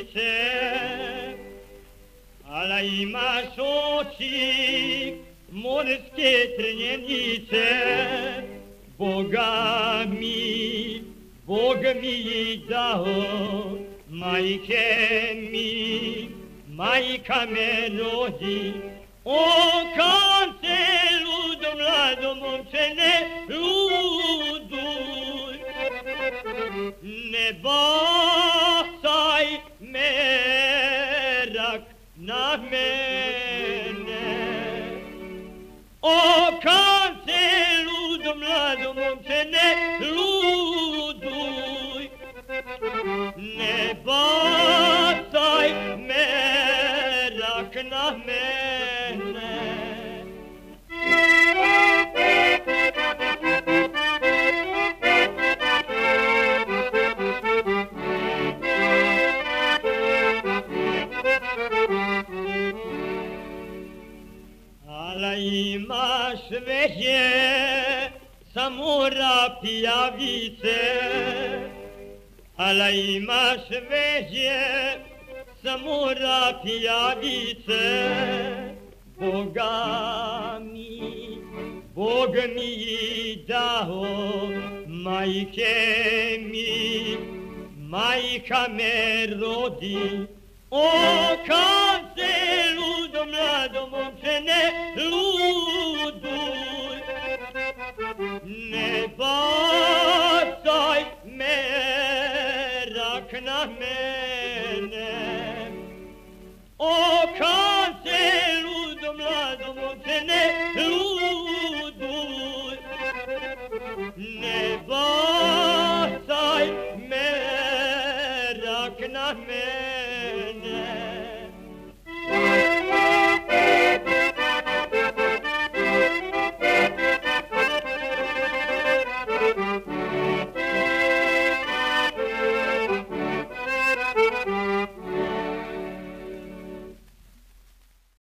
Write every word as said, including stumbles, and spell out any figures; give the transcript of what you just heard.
trnjenice, ala imaš oči morske trnjenice, Boga mi, Bog mi dao, majke mi, majka me rodi. O, kad se ludo, mlado momče, ne luduj, ne bacaj merak na mene. O, kad se ludo, mlado momče, ne luduj, ne bacaj merak na mene. Ala imaš veće samura pijavice, ala imaš veće samura pijavice, Boga mi, Bog mi dao, majke mi, majka me rodi. O, kad se ludo, mlado momče, ne luduj, ne bacaj merak na mene. O, kad se ludo, mlado momče, ne luduj, ne